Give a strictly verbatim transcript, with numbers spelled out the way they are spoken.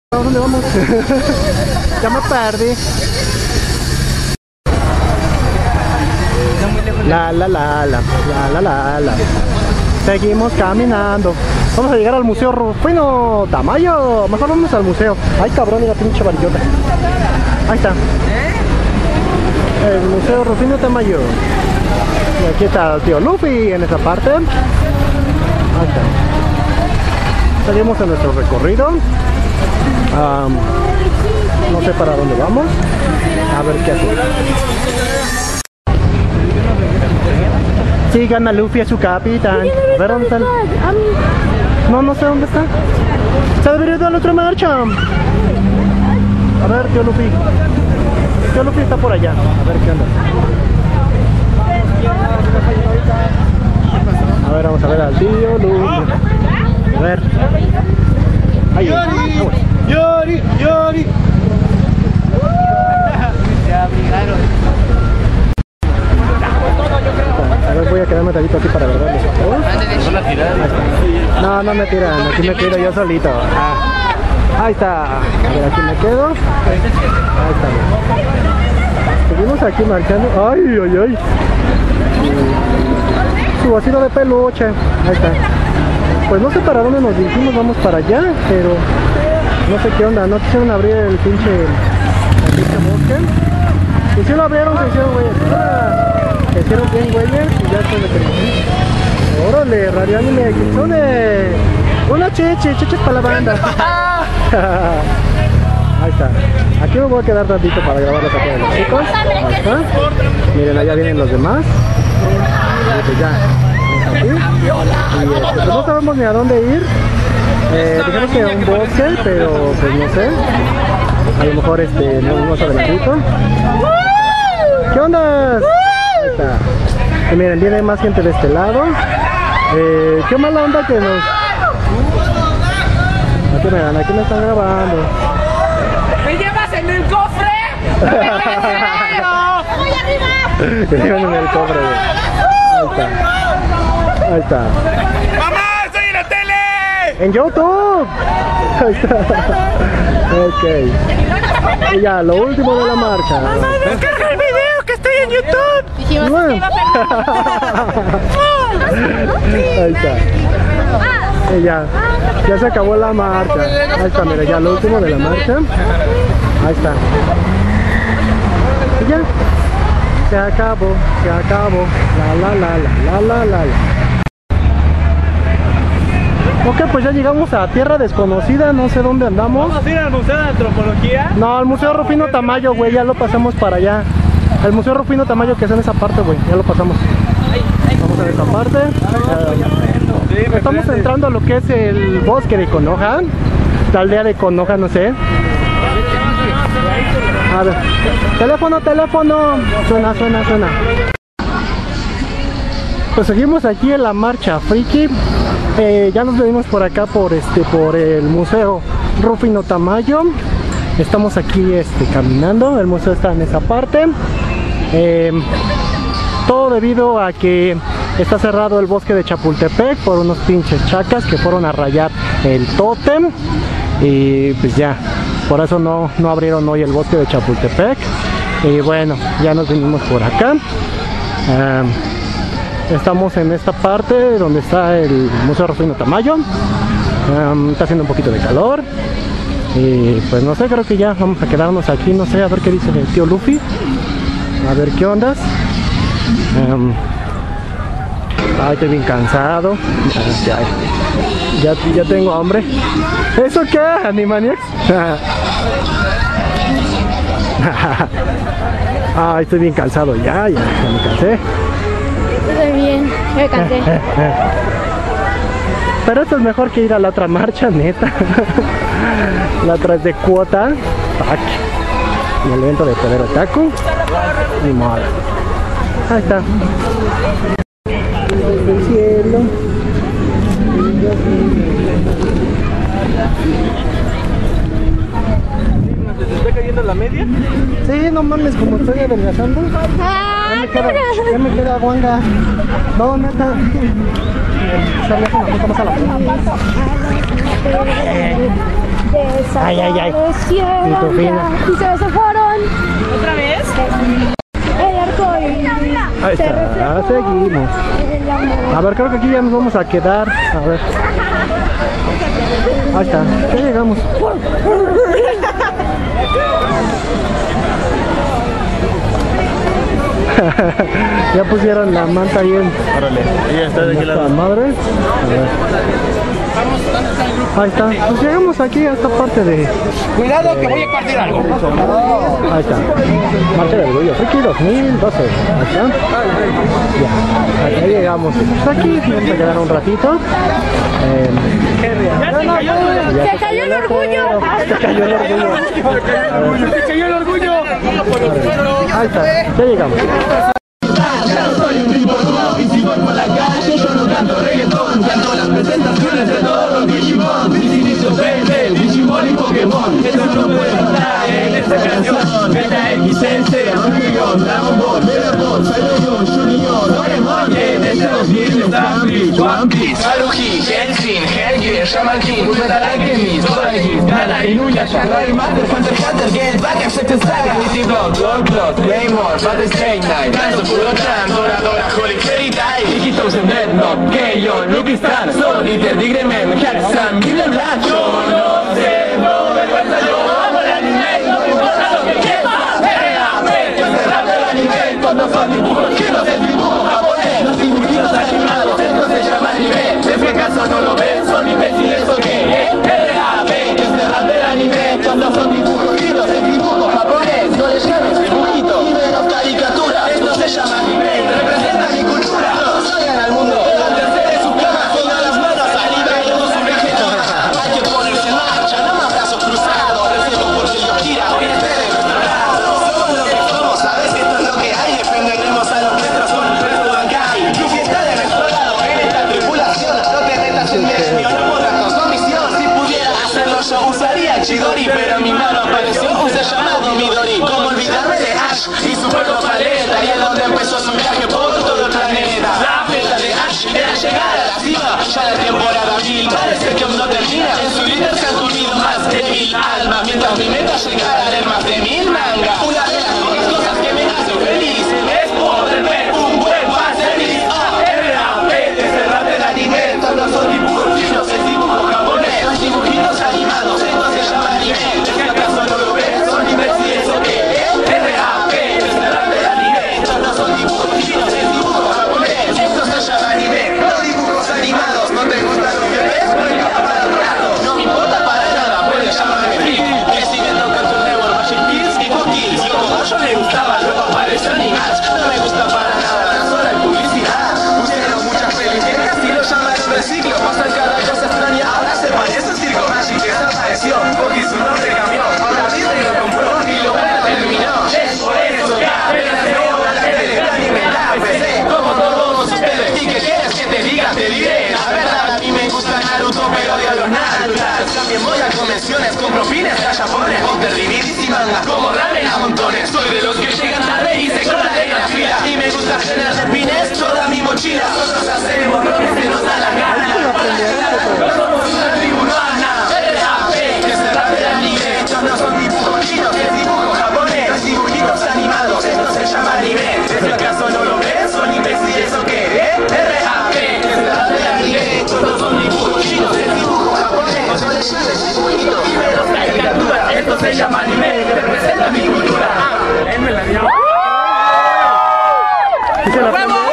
¿A dónde vamos? Ya me perdí. La la la la la la la la. Seguimos caminando. Vamos a llegar al Museo Rufino Tamayo. Mejor vamos al museo. Ay, cabrón, y la pinche varillota. Ahí está. El Museo Rufino Tamayo. Y aquí está el tío Luffy en esa parte. Ahí está. Seguimos en nuestro recorrido. Um, no sé para dónde vamos. A ver qué hacemos. Sigan a Luffy, a su capitán. A ver dónde está. No, no sé dónde está. Se debería ir a la otra marcha. A ver, tío Luffy. Tío Luffy está por allá. A ver qué onda. A ver, vamos a ver al tío Luffy. A ver. Ahí. Yori, Yori, Yori. Se abrigaron. A ver, voy a quedarme tantito aquí para verlos. No, no me tiran, aquí me quedo yo solito. Ah, ahí está. A ver, aquí me quedo. Ahí está. Seguimos aquí marchando. Ay, ay, ay. Su vacío de peluche. Ahí está. Pues no sé para dónde nos dirigimos, vamos para allá, pero no sé qué onda, no quisieron abrir el pinche, el pinche bosque. Y si lo abrieron, se hicieron güeyes. Se hicieron bien güeyes y ya se me terminé. Órale, Radio Anime, Kitsune. Una chichi, chichis para la banda. Ahí está. Aquí me voy a quedar tantito para grabar los de los chicos. Ahí está. Miren, allá vienen los demás. Y pues ya. Aquí. Y este, pues no sabemos ni a dónde ir. Eh, dijimos que a un bosque, pero pues no sé. A lo mejor este, no vamos adelantito. ¿Qué onda? Ahí está. Y miren, viene más gente de este lado. Eh, qué mala onda que nos... Aquí miren, aquí me están grabando. ¿Me llevas en el cofre? ¡Voy arriba! Que llevan en el cofre. Ahí está. Ahí está. ¡Mamá, estoy en la tele! En YouTube. Ahí está. Ok. Y ya, lo último de la marcha. ¡Mamá, descarga el video que estoy en YouTube! Dijimos Bueno. que iba a perder. Ahí está. Y ya, ya se acabó la marcha. Ahí está, mira, ya lo último de la marcha. Ahí está. Y ya. Se acabó, se acabó. La la la la la la la la. Ok, pues ya llegamos a tierra desconocida, no sé dónde andamos. ¿Vamos a ir al Museo de Antropología? No, al Museo Rufino Tamayo, güey, ya lo pasamos para allá. El Museo Rufino Tamayo que es en esa parte, güey, ya lo pasamos. Vamos a esa parte. Uh, estamos entrando a lo que es el bosque de Konoha, la aldea de Konoha, no sé. A ver, teléfono, teléfono. Suena, suena, suena. Pues seguimos aquí en la marcha friki. Eh, ya nos venimos por acá por este, por el Museo Rufino Tamayo. Estamos aquí este, caminando. El museo está en esa parte. Eh, todo debido a que está cerrado el bosque de Chapultepec por unos pinches chacas que fueron a rayar el tótem. Y pues ya, por eso no, no abrieron hoy el bosque de Chapultepec. Y bueno, ya nos venimos por acá. Um, estamos en esta parte donde está el Museo Rufino Tamayo. Um, está haciendo un poquito de calor. Y pues no sé, creo que ya vamos a quedarnos aquí. No sé, a ver qué dice el tío Luffy. A ver qué ondas. Um, Ay, estoy bien cansado. Ya, ya, ya tengo hambre. ¿Eso qué? ¿Animaniacs? Ay, estoy bien cansado. Ya, ya, ya me cansé. Estoy bien, me cansé. Pero esto es mejor que ir a la otra marcha, neta. La otra es de cuota. Tac. Y el evento de Poder Otaku. Ni modo. Ahí está. El cielo. ¿Se está cayendo la media? Sí, no mames, como estoy adelgazando. Ya me queda, ya me queda guanga. No, neta. Sale una foto más a la foto. Ay, ay, ay. Desaparecieron Y tu fina. ya, y se, se fueron. ¿Otra vez? El arco iris Ahí se está, reflejó seguimos. en el amor. A ver, creo que aquí ya nos vamos a quedar. A ver. Ahí está, ya llegamos. Ya pusieron la manta ahí en. Órale, ya está de aquel ¿Nuestra lado. madre? A ver. Ahí está, pues llegamos aquí a esta parte de. Cuidado que voy a partir algo. Ahí está. Marcha del Orgullo Friki dos mil doce. Ahí está. Ya, hasta ahí llegamos. Pues aquí vamos a quedar un ratito. Eh, Ya se cayó, Se cayó el orgullo. se cayó el orgullo. se cayó el orgullo. Ahí está, ya llegamos. Soy un tipo nuevo y si voy por la calle yo no canto reggaetón, canto las presentaciones de todos los Digimon, mis inicios Beyblade, Digimon y Pokémon, eso no puede faltar en esta canción. Beta X S, Yu-Gi-Oh, Dragon Ball, Megaball, Sailor Junior, Doraemon, en este dos mil está Bleach, One Piece, Haruhi, Hellsing, Hellgear, Shaman King, Fullmetal Alchemist, Doraemon, Nana, Inuyasha, Raymaster, Hunter x Hunter, Get Back, Effect Saga, City Block, Lord Blood, Claymore, Father Stay Night, Dance of Kurotan, Dora Dora, Holy Fairy Tail, Digitos en Deadlock, Keyon, Lucky Star, Solitaire, Digremen, Haxan, Killer Black, yo no tengo vergüenza, yo amo el anime, no me importa lo que quieras, realmente, cerrando el anime, todos son dibujos chinos, el dibujo japonés, los dibujitos animados, esto se llama anime, ¿es que acaso no lo ven? Son imbéciles o qué, realmente, cerrando el anime, todos son dibujos chinos, el dibujo japonés, no les llames dibujito, ni menos caricatura, esto se llama anime, representa mi cultura, todos salgan al mundo, levantarse de su cama, pongan las manos arriba y todos un viaje. Hay que ponerse en marcha, no más brazos cruzados, recemos porque Dios gira, hoy esté de nuestro lado. Somos lo que somos, sabes que esto es lo que hay, defenderemos a los nuestros con el resto Bankai. Luffy está de nuestro lado, en esta tripulación, no te metas en medio, no pongas con su misión. Si pudiera hacerlo yo usaría Chidori, pero en mi mano apareció un ser llamado Midori. Como olvidarme de Ash y su pueblo paleta, y es donde empezó su viaje por todo el planeta. La meta de Ash era llegar a la cima, ya la temporada mil parece que aún no termina. En su líder se han unido más de mil almas, mientras mi meta llegara a leer más de mil mangas. Una de las pocas cosas que me hacen feliz es poder ver un buen feliz. R A P, cerrar el anime, todos son dibujos chinos, es dibujo japonés, los dibujitos animados, esto se llama anime. ¿Es que acaso no lo ves? Son imbéciles o qué? R A P, cerrar el anime, todos son dibujos chinos, es dibujo japonés, esto se llama anime. No dibujos animados, ¿no te gustan los bebés? No me importa para el rato, no me importa para nada, puedes llamarme freak. Que si viendo Cartoon Network, Magic Kids y Fox Kids, yo como yo le gustaba, luego apareció Animax. No me gusta para nada, tan solo hay publicidad. Pusieron muchas pelis viejas y lo llamaron reciclo. Pasan cada cosa extraña, ahora se parece a Circo Magic, desapareció, porque su nombre cambió. Ahora Disney lo compró y lo terminó. Es por eso que apenas veo la tele, nadie me la P C, como todos ustedes. ¿Y qué quieres que te diga? Te diré la verdad, a mí me gusta Naruto, pero odio a los naturales. También voy a convenciones, compro pines, japones, Hunter, D V Ds y mangas, como ramen a montones. Soy de los que llegan tarde y se colan en la fila, y me gusta llenar de pines toda mi mochila. Nosotros hacemos lo que se nos da la gana, no somos una tribu humana. R A P, que se rape el anime, no son dibujos chinos, es dibujo japonés, los dibujitos animados, esto se llama anime. ¿Es que acaso no lo ves? ¿Son imbéciles o qué? R A P, que se rape el anime, no son dibujos chinos, es dibujo japonés, no les llames dibujitos, y menos caricatura, esto se llama anime, que representa mi cultura. ¿Sí se la aprendió?